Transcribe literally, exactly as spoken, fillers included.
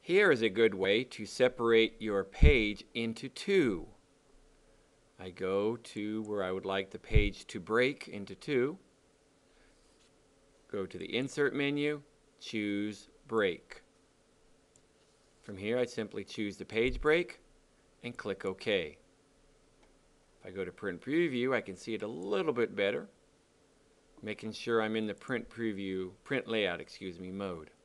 Here is a good way to separate your page into two. I go to where I would like the page to break into two. Go to the Insert menu, choose Break. From here, I simply choose the page break and click OK. If I go to Print Preview, I can see it a little bit better, making sure I'm in the Print Preview, Print Layout, excuse me, mode.